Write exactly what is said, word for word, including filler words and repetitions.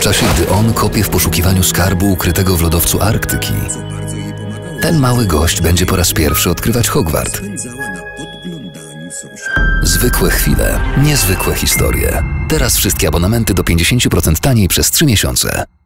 czasie gdy on kopie w poszukiwaniu skarbu ukrytego w lodowcu Arktyki, ten mały gość będzie po raz pierwszy odkrywać Hogwart. Zwykłe chwile, niezwykłe historie. Teraz wszystkie abonamenty do pięćdziesiąt procent taniej przez trzy miesiące.